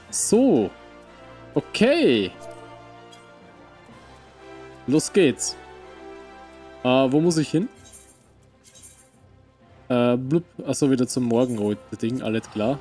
So. Okay. Los geht's. Wo muss ich hin? Blub. Achso, wieder zum Morgenröte-Ding. Alles klar.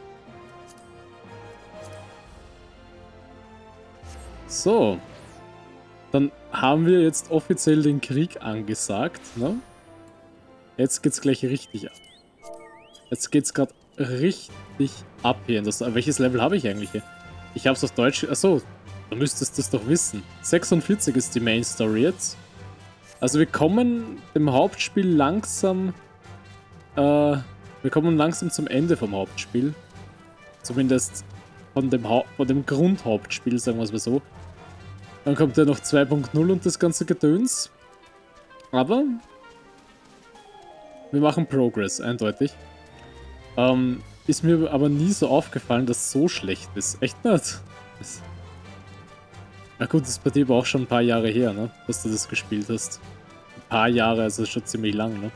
So. Dann haben wir jetzt offiziell den Krieg angesagt, ne? Jetzt geht's gleich richtig ab. Jetzt geht's gerade richtig ab hier. Welches Level habe ich eigentlich hier? Ich habe es auf Deutsch... Achso, du müsstest das doch wissen. 46 ist die Main Story jetzt. Also wir kommen dem Hauptspiel langsam... wir kommen langsam zum Ende vom Hauptspiel. Zumindest von dem Grundhauptspiel, sagen wir es mal so. Dann kommt ja noch 2.0 und das ganze Gedöns. Aber... wir machen Progress, eindeutig. Ist mir aber nie so aufgefallen, dass es so schlecht ist. Echt nicht? Na gut, das ist bei dir aber auch schon ein paar Jahre her, ne? Dass du das gespielt hast. Ein paar Jahre, also schon ziemlich lang, ne?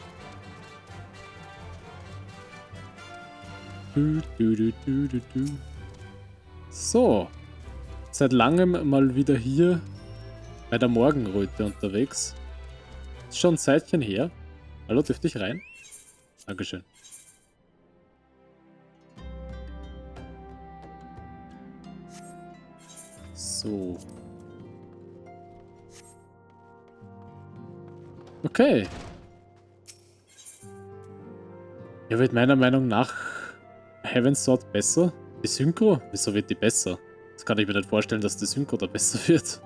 So. Seit langem mal wieder hier bei der Morgenröte unterwegs. Ist schon ein Zeitchen her. Hallo, dürfte ich rein? Dankeschön. So. Okay. Ja, wird meiner Meinung nach Heaven's Sword besser. Die Synchro? Wieso wird die besser? Das kann ich mir nicht vorstellen, dass die Synchro da besser wird.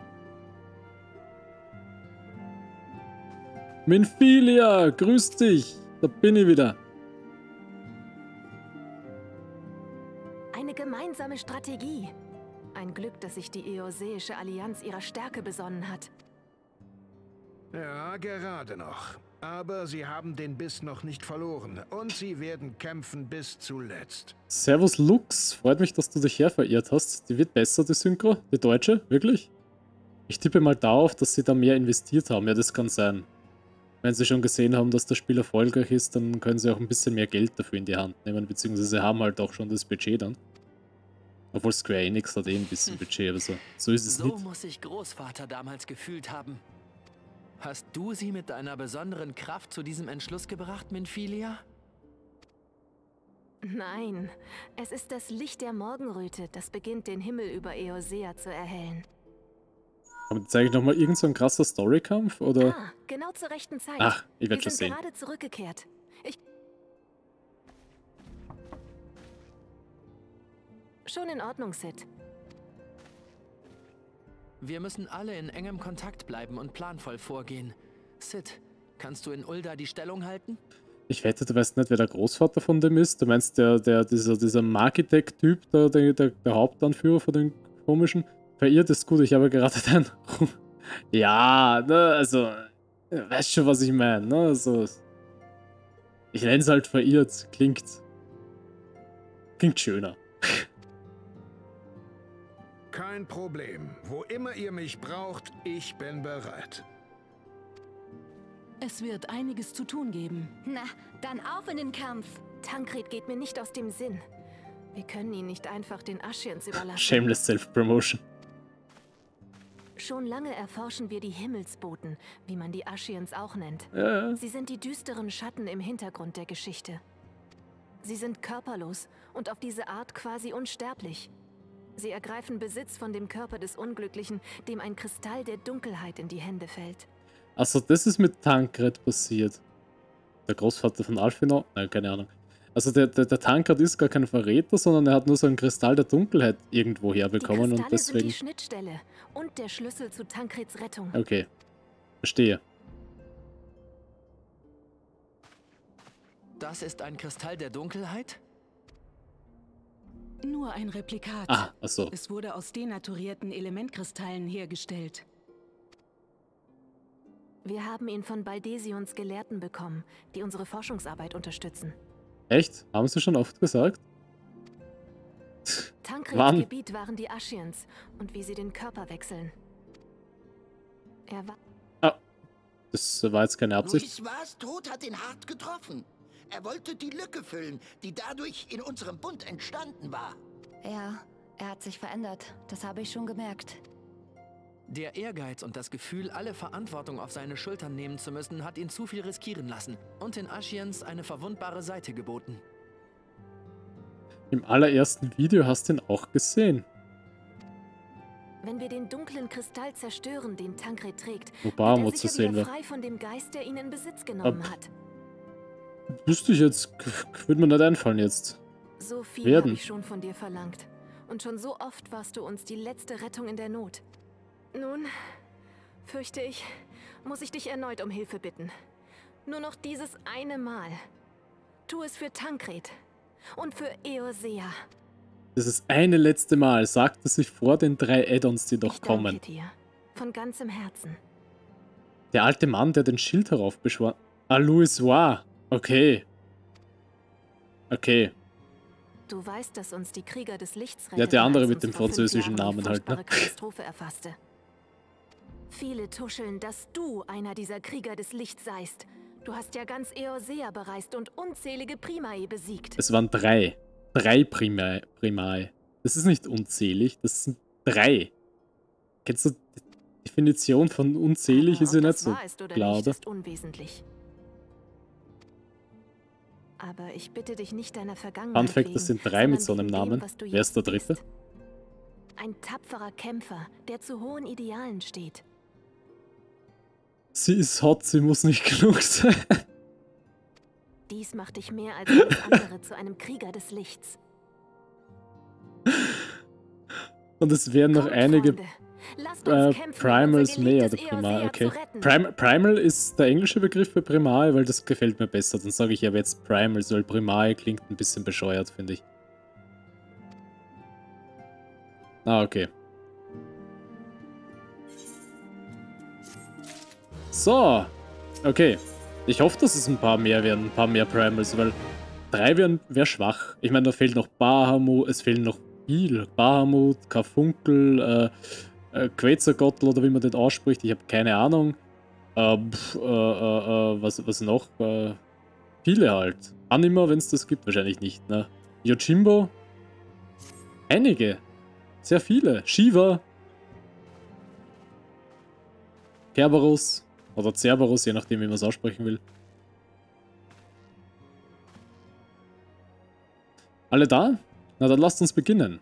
Minfilia, grüß dich. Da bin ich wieder. Eine gemeinsame Strategie. Ein Glück, dass sich die Eoseische Allianz ihrer Stärke besonnen hat. Ja, gerade noch. Aber sie haben den Biss noch nicht verloren. Und sie werden kämpfen bis zuletzt. Servus Lux, freut mich, dass du dich her verirrt hast. Die wird besser, die Synchro. Die deutsche, wirklich? Ich tippe mal darauf, dass sie da mehr investiert haben. Ja, das kann sein. Wenn sie schon gesehen haben, dass das Spiel erfolgreich ist, dann können sie auch ein bisschen mehr Geld dafür in die Hand nehmen. Beziehungsweise haben halt auch schon das Budget dann. Obwohl Square Enix hat eh ein bisschen Budget, aber so ist es nicht. So muss sich Großvater damals gefühlt haben. Hast du sie mit deiner besonderen Kraft zu diesem Entschluss gebracht, Minfilia? Nein, es ist das Licht der Morgenröte, das beginnt, den Himmel über Eosea zu erhellen. Aber jetzt eigentlich nochmal irgend so ein krasser Storykampf, oder? Ah, genau zur rechten Zeit. Ach, ich werde schon Wir sehen. sind gerade zurückgekehrt. Schon in Ordnung, Sid. Wir müssen alle in engem Kontakt bleiben und planvoll vorgehen. Sid, kannst du in Ulda die Stellung halten? Ich wette, du weißt nicht, wer der Großvater von dem ist. Du meinst dieser Markitech-Typ, der Hauptanführer von den komischen? Verirrt ist gut, ich habe gerade dein... Ja, ne, also... Weißt schon, was ich meine, ne? Also, ich nenne es halt verirrt. Klingt schöner. Kein Problem. Wo immer ihr mich braucht, ich bin bereit. Es wird einiges zu tun geben. Na, dann auf in den Kampf. Tancred geht mir nicht aus dem Sinn. Wir können ihn nicht einfach den Ascians überlassen. Shameless Self-Promotion. Schon lange erforschen wir die Himmelsboten, wie man die Ascians auch nennt. Ja. Sie sind die düsteren Schatten im Hintergrund der Geschichte. Sie sind körperlos und auf diese Art quasi unsterblich. Sie ergreifen Besitz von dem Körper des Unglücklichen, dem ein Kristall der Dunkelheit in die Hände fällt. Achso, das ist mit Tancred passiert. Der Großvater von Alphinaud? Nein, keine Ahnung. Also der Tancred ist gar kein Verräter, sondern er hat nur so einen Kristall der Dunkelheit irgendwo herbekommen die und Kristalle deswegen... sind die Schnittstelle und der Schlüssel zu Tancreds Rettung. Okay, verstehe. Das ist ein Kristall der Dunkelheit? Nur ein Replikat. Ah, achso. Es wurde aus denaturierten Elementkristallen hergestellt. Wir haben ihn von Baldesions Gelehrten bekommen, die unsere Forschungsarbeit unterstützen. Echt? Haben sie schon oft gesagt? Tancreds Gebiet waren die Ascians und wie sie den Körper wechseln. Er war... Ah, das war jetzt keine Absicht. Luis Vaz Tod hat ihn hart getroffen. Er wollte die Lücke füllen, die dadurch in unserem Bund entstanden war. Er sich verändert. Das habe ich schon gemerkt. Der Ehrgeiz und das Gefühl, alle Verantwortung auf seine Schultern nehmen zu müssen, hat ihn zu viel riskieren lassen und den Ashians eine verwundbare Seite geboten. Im allerersten Video hast du ihn auch gesehen. Wenn wir den dunklen Kristall zerstören, den Tancred trägt, Wo Bahamut wird zu er sicher sehen wieder war. frei von dem Geist, der ihn in Besitz genommen hat. Wüsste ich jetzt, würde mir nicht einfallen jetzt. So viel Werden. habe ich schon von dir verlangt. Und schon so oft warst du uns die letzte Rettung in der Not. Nun, fürchte ich, muss ich dich erneut um Hilfe bitten. Nur noch dieses eine Mal. Tu es für Tancred und für Eorsea. Das ist eine letzte Mal, sagte sie vor den 3 Add-ons, die noch kommen. Danke dir. Von ganzem Herzen. Der alte Mann, der den Schild heraufbeschworen... Ah, Louis War. Okay. Okay. Du weißt, dass uns die Krieger des Lichts Ja, der andere als mit uns dem vor 5 französischen Jahren Namen die halt, ne? furchtbare Katastrophe erfasste. Viele tuscheln, dass du einer dieser Krieger des Lichts seist. Du hast ja ganz Eorsea bereist und unzählige Primae besiegt. Es waren 3. 3 Primae. Das ist nicht unzählig, das sind 3. Kennst du die Definition von unzählig? Aber Ist ja ob nicht das so wahr ist oder klar, nicht, oder? ist unwesentlich. Aber ich bitte dich nicht deiner Vergangenheit Fun Fact, wegen, das sind 3 mit sondern so einem wegen dem, Namen. was du Wer ist der jetzt dritte? bist. Ein tapferer Kämpfer, der zu hohen Idealen steht. Sie ist hot, sie muss nicht genug sein. Dies macht dich mehr als alles andere zu einem Krieger des Lichts. Und es werden noch Kommt, einige Freunde. Lasst uns kämpfen, Primals um unser mehr, oder geliebtes Primal, Eorsea okay. zu retten. Primal ist der englische Begriff für Primal, weil das gefällt mir besser. Dann sage ich aber jetzt Primals, weil Primal klingt ein bisschen bescheuert, finde ich. Ah, okay. So. Okay. Ich hoffe, dass es ein paar mehr werden, ein paar mehr Primals, weil 3 wäre schwach. Ich meine, da fehlt noch Bahamut, es fehlen noch viel. Bahamut, Karfunkel, Quetzalcoatl oder wie man den ausspricht, ich habe keine Ahnung. Was noch? Viele halt. Anima, wenn es das gibt, wahrscheinlich nicht, ne? Yojimbo? Einige. Sehr viele. Shiva. Kerberos. Oder Cerberus, je nachdem, wie man es aussprechen will. Alle da? Na, dann lasst uns beginnen.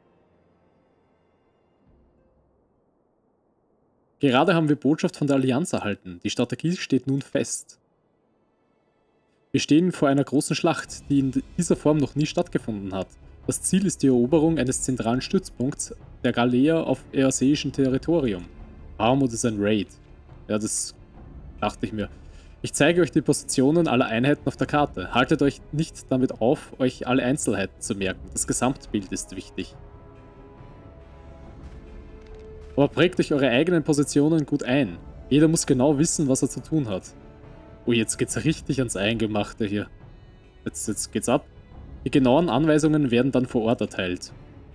Gerade haben wir Botschaft von der Allianz erhalten. Die Strategie steht nun fest. Wir stehen vor einer großen Schlacht, die in dieser Form noch nie stattgefunden hat. Das Ziel ist die Eroberung eines zentralen Stützpunkts der Galea auf eorzeischen Territorium. Bahamut ist ein Raid. Ja, das dachte ich mir. Ich zeige euch die Positionen aller Einheiten auf der Karte. Haltet euch nicht damit auf, euch alle Einzelheiten zu merken. Das Gesamtbild ist wichtig. Aber prägt euch eure eigenen Positionen gut ein. Jeder muss genau wissen, was er zu tun hat. Oh, jetzt geht's richtig ans Eingemachte hier. Jetzt geht's ab. Die genauen Anweisungen werden dann vor Ort erteilt.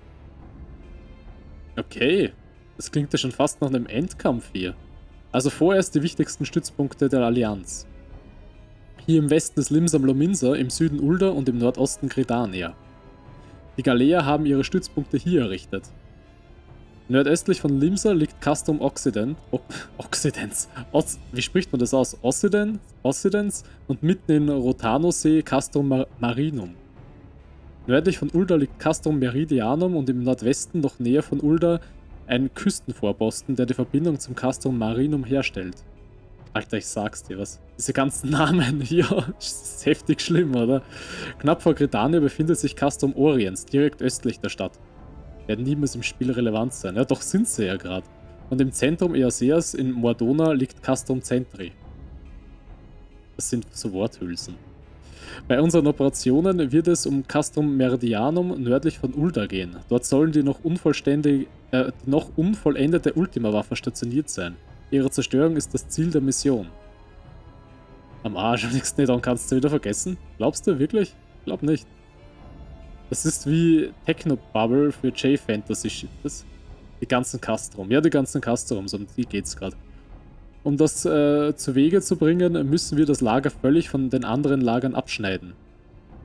Okay, das klingt ja schon fast nach einem Endkampf hier. Also vorerst die wichtigsten Stützpunkte der Allianz. Hier im Westen ist Limsam Lominsa, im Süden Ulda und im Nordosten Gridania. Die Galea haben ihre Stützpunkte hier errichtet. Nordöstlich von Limsa liegt Castrum Occidens. Wie spricht man das aus? Occidens und mitten in Rothanosee Castrum Marinum. Nördlich von Ulda liegt Castrum Meridianum und im Nordwesten, noch näher von Ulda, ein Küstenvorposten, der die Verbindung zum Castrum Marinum herstellt. Alter, ich sag's dir was. Diese ganzen Namen hier, ist heftig schlimm, oder? Knapp vor Gridania befindet sich Castrum Oriens, direkt östlich der Stadt. Werden niemals im Spiel relevant sein. Ja, doch sind sie ja gerade. Und im Zentrum Eorzeas in Mordona liegt Castrum Centri. Das sind so Worthülsen. Bei unseren Operationen wird es um Castrum Meridianum nördlich von Ulda gehen. Dort sollen die noch unvollendete Ultima-Waffe stationiert sein. Ihre Zerstörung ist das Ziel der Mission. Am Arsch, am nächsten Add-on kannst du wieder vergessen? Glaubst du wirklich? Glaub nicht. Das ist wie Technobubble für J-Fantasy. Die ganzen Castrum. Ja, die ganzen Castrums, um die geht's gerade. Um das zu Wege zu bringen, müssen wir das Lager völlig von den anderen Lagern abschneiden.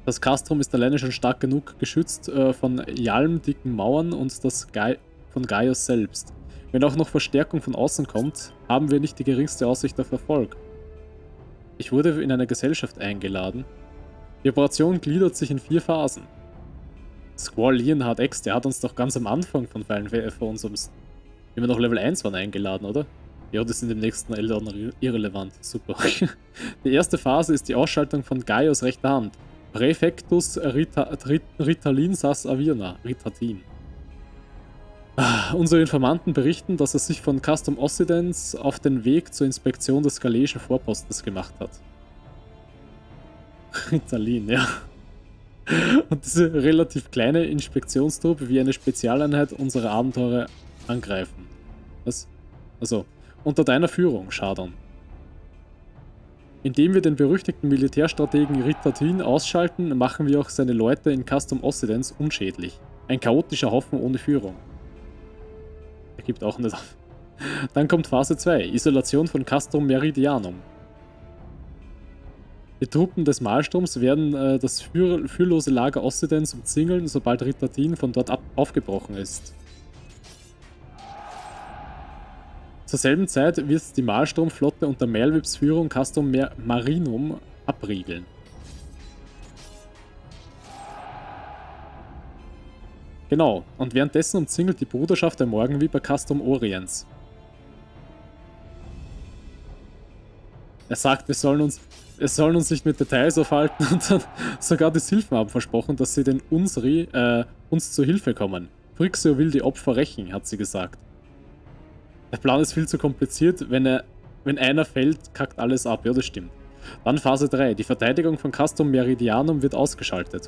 Das Castrum ist alleine schon stark genug geschützt von jalmdicken Mauern und von Gaius selbst. Wenn auch noch Verstärkung von außen kommt, haben wir nicht die geringste Aussicht auf Erfolg. Ich wurde in eine Gesellschaft eingeladen. Die Operation gliedert sich in 4 Phasen. Squall Leonhard X, der hat uns doch ganz am Anfang von unserem, wie wir noch Level 1 waren, eingeladen, oder? Ja, das sind im nächsten Eldon irrelevant. Super. Die erste Phase ist die Ausschaltung von Gaius rechter Hand. Praefectus Ritalin Sas Avirna. Ritatin. Unsere Informanten berichten, dass er sich von Castrum Occidens auf den Weg zur Inspektion des galeischen Vorpostens gemacht hat. Ritalin, ja. Und diese relativ kleine Inspektionstruppe wie eine Spezialeinheit unsere Abenteurer angreifen. Was? Also, unter deiner Führung, Shadon. Indem wir den berüchtigten Militärstrategen Ritatin ausschalten, machen wir auch seine Leute in Castrum Occidens unschädlich. Ein chaotischer Haufen ohne Führung. Er gibt auch nicht auf. Dann kommt Phase 2, Isolation von Castrum Meridianum. Die Truppen des Malsturms werden das führlose Lager Occidens umzingeln, sobald Ritatin von dort aufgebrochen ist. Zur selben Zeit wird die Malsturmflotte unter Malvips Führung Castrum Marinum abriegeln. Genau, und währenddessen umzingelt die Bruderschaft der Morgenweeper Castrum Oriens. Er sagt, wir sollen uns nicht mit Details aufhalten und dann sogar die Sylphen haben versprochen, dass sie den Unsri uns zu Hilfe kommen. Phrixio will die Opfer rächen, hat sie gesagt. Der Plan ist viel zu kompliziert, wenn einer fällt, kackt alles ab. Ja, das stimmt. Dann Phase 3. Die Verteidigung von Castrum Meridianum wird ausgeschaltet.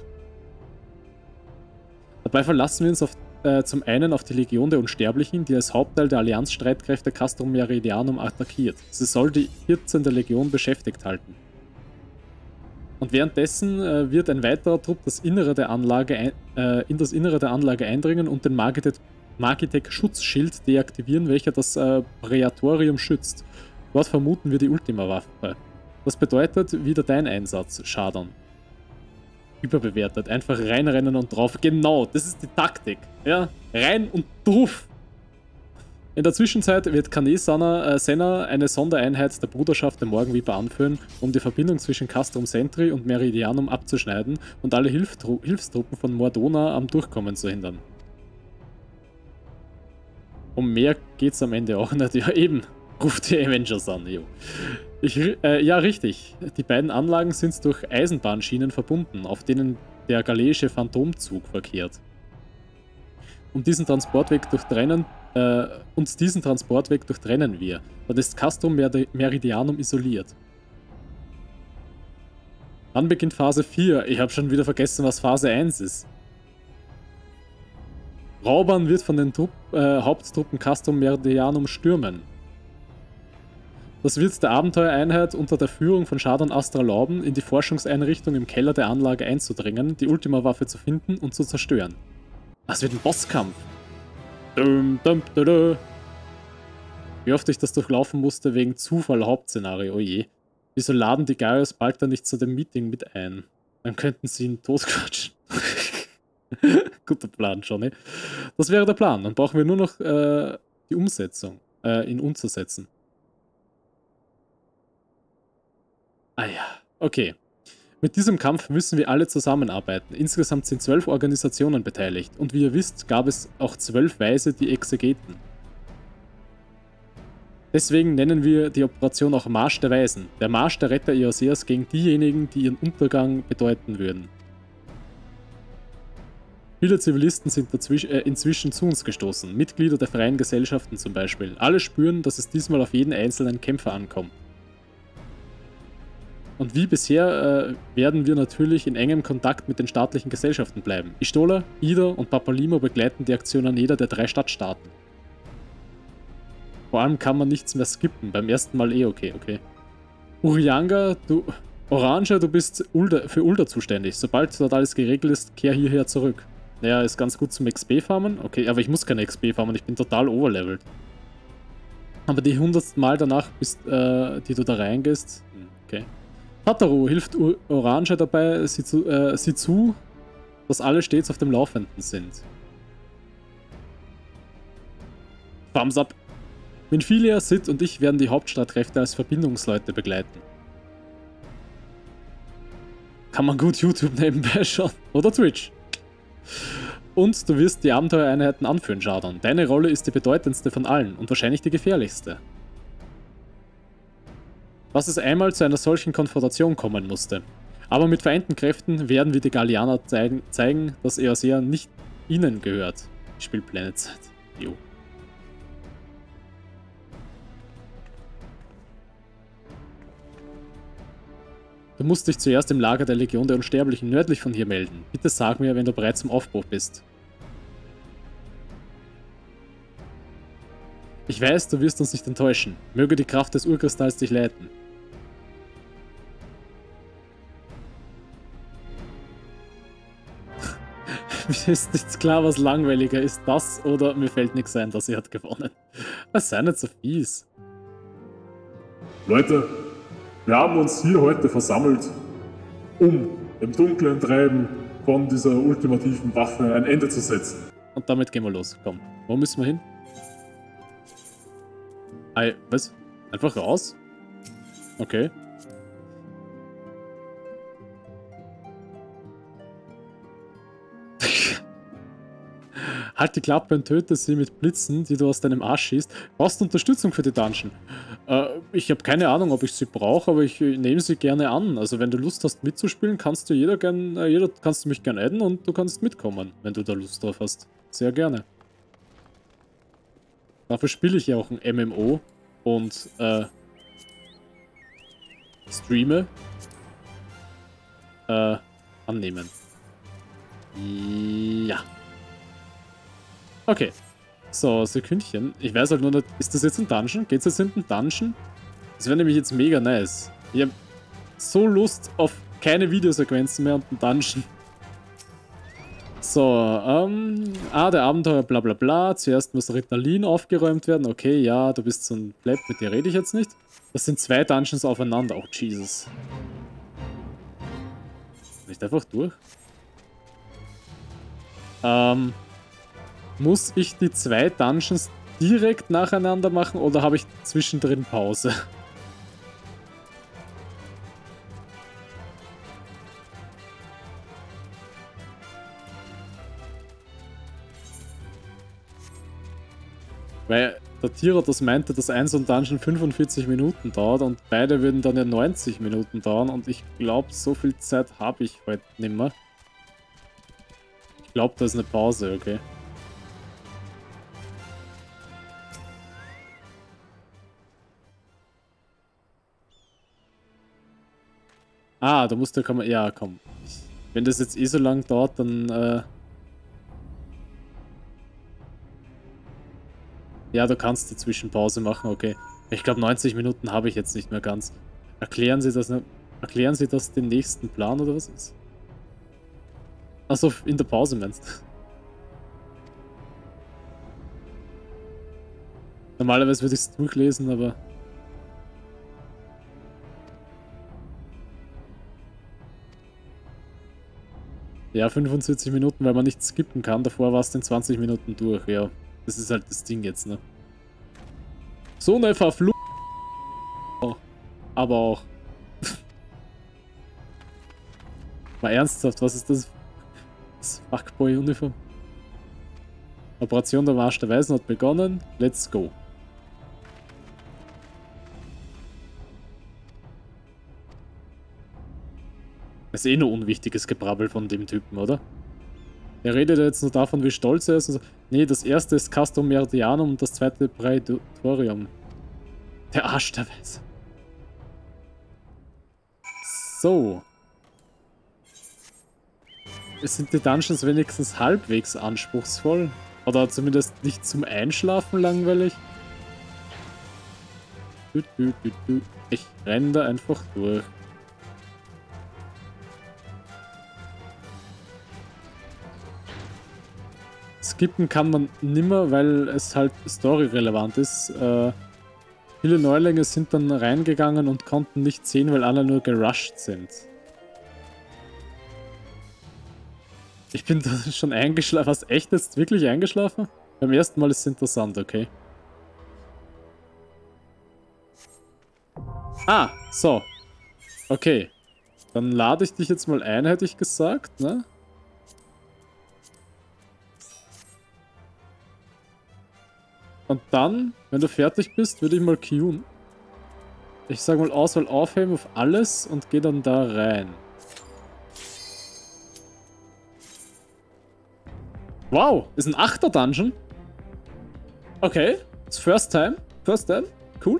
Dabei verlassen wir uns zum einen auf die Legion der Unsterblichen, die als Hauptteil der Allianzstreitkräfte Castrum Meridianum attackiert. Sie soll die 14. Legion beschäftigt halten. Und währenddessen wird ein weiterer Trupp in das Innere der Anlage eindringen und den Magitech-Schutzschild deaktivieren, welcher das Praetorium schützt. Dort vermuten wir die Ultima-Waffe. Das bedeutet wieder dein Einsatz, Shadon. Überbewertet. Einfach reinrennen und drauf. Genau, das ist die Taktik. Ja, rein und drauf. In der Zwischenzeit wird Senna eine Sondereinheit der Bruderschaft der Morgenweeper anführen, um die Verbindung zwischen Castrum Sentry und Meridianum abzuschneiden und alle Hilfstruppen von Mordona am Durchkommen zu hindern. Um mehr geht's am Ende auch nicht. Ja, eben. Ruft die Avengers an, jo. Ja, richtig. Die beiden Anlagen sind durch Eisenbahnschienen verbunden, auf denen der galeische Phantomzug verkehrt. Diesen Transportweg durchtrennen wir. Dann ist Castrum Meridianum isoliert. Dann beginnt Phase 4. Ich habe schon wieder vergessen, was Phase 1 ist. Rauban wird von den Haupttruppen Castrum Meridianum stürmen. Das wird der Abenteuereinheit unter der Führung von Shadon Astra erlauben, in die Forschungseinrichtung im Keller der Anlage einzudringen, die Ultima-Waffe zu finden und zu zerstören. Das wird ein Bosskampf. Wie oft ich das durchlaufen musste wegen Zufall Hauptszenario, oh je. Wieso laden die Gaius bald dann nicht zu dem Meeting mit ein? Dann könnten sie ihn totquatschen. Guter Plan, Johnny. Das wäre der Plan. Dann brauchen wir nur noch die Umsetzung, ihn umzusetzen. Ah ja, okay. Mit diesem Kampf müssen wir alle zusammenarbeiten. Insgesamt sind 12 Organisationen beteiligt. Und wie ihr wisst, gab es auch 12 Weise, die Exegeten. Deswegen nennen wir die Operation auch Marsch der Weisen. Der Marsch der Retter Eoseas gegen diejenigen, die ihren Untergang bedeuten würden. Viele Zivilisten sind inzwischen zu uns gestoßen. Mitglieder der freien Gesellschaften zum Beispiel. Alle spüren, dass es diesmal auf jeden einzelnen Kämpfer ankommt. Und wie bisher werden wir natürlich in engem Kontakt mit den staatlichen Gesellschaften bleiben. Istola, Ida und Papalimo begleiten die Aktion an jeder der 3 Stadtstaaten. Vor allem kann man nichts mehr skippen, beim ersten Mal okay. Urianga, Orange, du bist für Ulda zuständig. Sobald dort alles geregelt ist, kehr hierher zurück. Naja, ist ganz gut zum XP farmen. Okay, aber ich muss keine XP farmen, ich bin total overlevelt. Aber die 100. Mal danach, die du da reingehst, okay. Tataru hilft Orange dabei, sieh zu, dass alle stets auf dem Laufenden sind. Thumbs up. Minfilia, Sid und ich werden die Hauptstreitkräfte als Verbindungsleute begleiten. Kann man gut YouTube nebenbei schauen. Oder Twitch. Und du wirst die Abenteuereinheiten anführen, Jardon. Deine Rolle ist die bedeutendste von allen und wahrscheinlich die gefährlichste. Was es einmal zu einer solchen Konfrontation kommen musste. Aber mit vereinten Kräften werden wir die Gallianer zeigen, dass Eorzea nicht ihnen gehört. Spielpläne Zeit. Jo. Du musst dich zuerst im Lager der Legion der Unsterblichen nördlich von hier melden. Bitte sag mir, wenn du bereit zum Aufbruch bist. Ich weiß, du wirst uns nicht enttäuschen. Möge die Kraft des Urkristalls dich leiten. Mir ist nicht klar, was langweiliger ist, das oder mir fällt nichts ein, dass sie hat gewonnen. Das sei nicht so fies. Leute, wir haben uns hier heute versammelt, um dem dunklen Treiben von dieser ultimativen Waffe ein Ende zu setzen. Und damit gehen wir los. Komm, wo müssen wir hin? Was? Einfach raus? Okay. Halt die Klappe und töte sie mit Blitzen, die du aus deinem Arsch schießt. Brauchst du Unterstützung für die Dungeon? Ich habe keine Ahnung, ob ich sie brauche, aber ich nehme sie gerne an. Also wenn du Lust hast mitzuspielen, kannst du kannst du mich gerne adden und du kannst mitkommen, wenn du da Lust drauf hast. Sehr gerne. Dafür spiele ich ja auch ein MMO und streame. Annehmen. Ja. Okay. So, Sekündchen. Ich weiß halt nur nicht, ist das jetzt ein Dungeon? Geht's jetzt in den Dungeon? Das wäre nämlich jetzt mega nice. Ich habe so Lust auf keine Videosequenzen mehr und einen Dungeon. So, der Abenteuer bla bla bla. Zuerst muss Ritalin aufgeräumt werden. Okay, ja, du bist so ein Pleb, mit dir rede ich jetzt nicht. Das sind 2 Dungeons aufeinander. Oh, Jesus. Nicht einfach durch? Muss ich die 2 Dungeons direkt nacheinander machen oder habe ich zwischendrin Pause? Weil der Tierer das meinte, dass ein so ein Dungeon 45 Minuten dauert und beide würden dann ja 90 Minuten dauern und ich glaube, so viel Zeit habe ich heute nicht mehr. Ich glaube, da ist eine Pause, okay. Ah, da musst du kommen. Ja, komm. Wenn das jetzt eh so lang dauert, dann. Ja, du kannst die Zwischenpause machen, okay. Ich glaube, 90 Minuten habe ich jetzt nicht mehr ganz. Erklären Sie das den nächsten Plan oder was ist? Achso, in der Pause meinst du? Normalerweise würde ich es durchlesen, aber. Ja, 45 Minuten, weil man nicht skippen kann. Davor war es in 20 Minuten durch. Ja, das ist halt das Ding jetzt, ne? So eine Verfluchung. Aber auch. Mal ernsthaft, was ist das? Das Fuckboy-Uniform. Operation der Marsch der Weisen hat begonnen. Let's go. Das ist eh nur unwichtiges Gebrabbel von dem Typen, oder? Er redet jetzt nur davon, wie stolz er ist und so. Nee, das erste ist Castrum Meridianum und das zweite Praetorium. Der Arsch der Weise. So. Sind die Dungeons wenigstens halbwegs anspruchsvoll? Oder zumindest nicht zum Einschlafen langweilig? Ich renne da einfach durch. Skippen kann man nimmer, weil es halt storyrelevant ist. Viele Neulinge sind dann reingegangen und konnten nicht sehen, weil alle nur gerusht sind. Ich bin da schon eingeschlafen. Was, echt jetzt wirklich eingeschlafen? Beim ersten Mal ist es interessant, okay. Ah, so. Okay. Dann lade ich dich jetzt mal ein, hätte ich gesagt, ne? Und dann, wenn du fertig bist, würde ich mal queuen. Ich sage mal Auswahl aufheben auf alles und gehe dann da rein. Wow, ist ein 8er Dungeon. Okay, it's first time. First time, cool.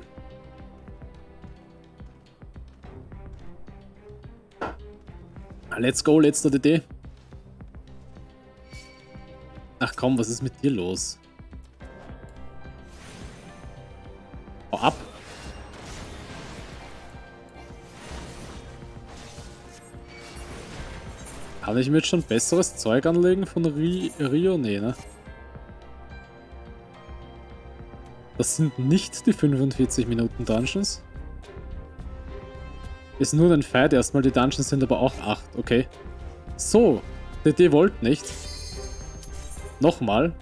Let's go, letzter DD. Ach komm, was ist mit dir los? Hau ab. Kann ich mir jetzt schon besseres Zeug anlegen von Rio? Nee, ne? Das sind nicht die 45 Minuten Dungeons. Ist nur ein Fight erstmal, die Dungeons sind aber auch 8, okay. So, DD wollt nicht. Nochmal.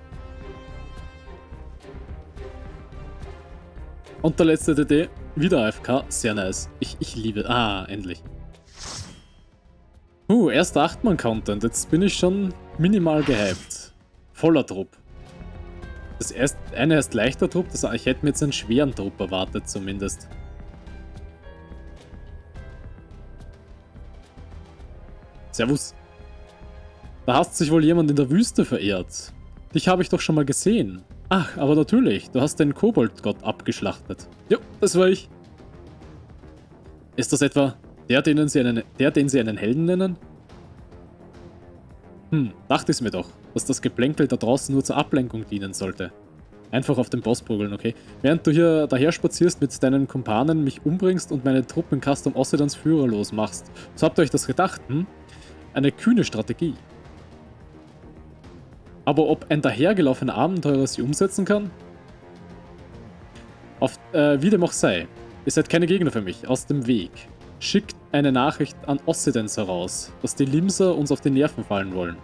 Und der letzte DD, wieder AFK, sehr nice. Ich liebe, endlich. Erster 8-Mann-Content, jetzt bin ich schon minimal gehypt. Voller Trupp. Das eine ist leichter Trupp, ich hätte mir jetzt einen schweren Trupp erwartet zumindest. Servus. Da hast sich wohl jemand in der Wüste verirrt. Dich habe ich doch schon mal gesehen. Ach, aber natürlich, du hast den Koboldgott abgeschlachtet. Jo, das war ich. Ist das etwa der, den Sie einen Helden nennen? Dachte ich mir doch, dass das Geplänkel da draußen nur zur Ablenkung dienen sollte. Einfach auf den Boss prügeln, okay? Während du hier daher spazierst mit deinen Kumpanen, mich umbringst und meine Truppen in Custom Ossidans führerlos machst. So habt ihr euch das gedacht, Eine kühne Strategie. Aber ob ein dahergelaufener Abenteurer sie umsetzen kann? Wie dem auch sei. Ihr seid keine Gegner für mich. Aus dem Weg. Schickt eine Nachricht an Ossidans heraus, dass die Limser uns auf die Nerven fallen wollen.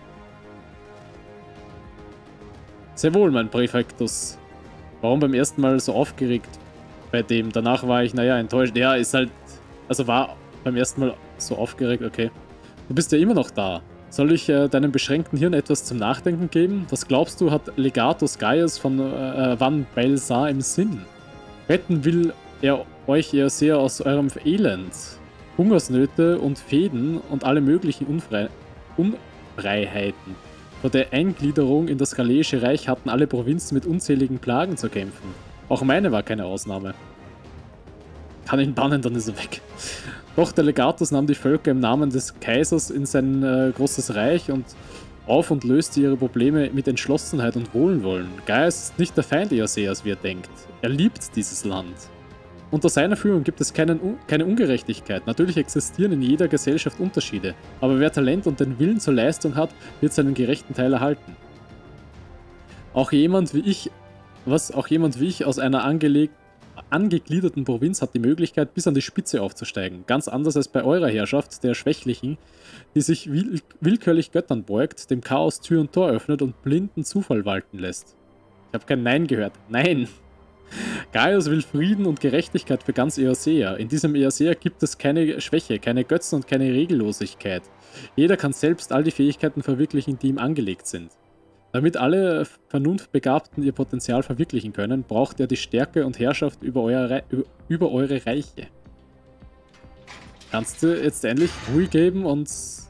Sehr wohl, mein Präfektus. Warum beim ersten Mal so aufgeregt bei dem? Danach war ich, naja, enttäuscht. Ja, ist halt... Also war beim ersten Mal so aufgeregt, okay. Du bist ja immer noch da. Soll ich deinem beschränkten Hirn etwas zum Nachdenken geben? Was glaubst du, hat Legatus Gaius von Van Balsar im Sinn? Retten will er euch eher sehr aus eurem Elend. Hungersnöte und Fehden und alle möglichen Unfreiheiten. Vor der Eingliederung in das Galeische Reich hatten alle Provinzen mit unzähligen Plagen zu kämpfen. Auch meine war keine Ausnahme. Kann ihn bannen, dann ist er weg. Doch der Legatus nahm die Völker im Namen des Kaisers in sein großes Reich auf und löste ihre Probleme mit Entschlossenheit und Wohlwollen. Gaius ist nicht der Feind Eoseas, wie er denkt. Er liebt dieses Land. Unter seiner Führung gibt es keine Ungerechtigkeit. Natürlich existieren in jeder Gesellschaft Unterschiede, aber wer Talent und den Willen zur Leistung hat, wird seinen gerechten Teil erhalten. Auch jemand wie ich aus einer angegliederten Provinz hat die Möglichkeit, bis an die Spitze aufzusteigen. Ganz anders als bei eurer Herrschaft, der Schwächlichen, die sich willkürlich Göttern beugt, dem Chaos Tür und Tor öffnet und blinden Zufall walten lässt. Ich habe kein Nein gehört. Nein! Gaius will Frieden und Gerechtigkeit für ganz Eosea. In diesem Eosea gibt es keine Schwäche, keine Götzen und keine Regellosigkeit. Jeder kann selbst all die Fähigkeiten verwirklichen, die ihm angelegt sind. Damit alle Vernunftbegabten ihr Potenzial verwirklichen können, braucht er die Stärke und Herrschaft über eure Reiche. Kannst du jetzt endlich Ruhe geben und...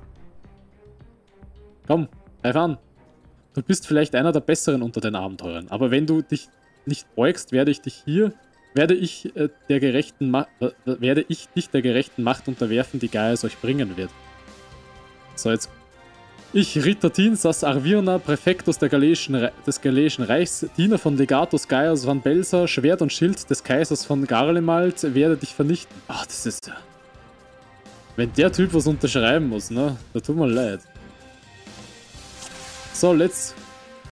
Komm, greif an. Du bist vielleicht einer der Besseren unter den Abenteurern, aber wenn du dich nicht beugst, werde ich dich der gerechten Macht unterwerfen, die Gaius euch bringen wird. So, jetzt... Ich, Ritter Tinsas Arvirna, Präfektus des Galeischen Reichs, Diener von Legatus Gaius van Belsa, Schwert und Schild des Kaisers von Garlemald, werde dich vernichten. Ach, das ist... Wenn der Typ was unterschreiben muss, ne? Da tut mir leid. So, let's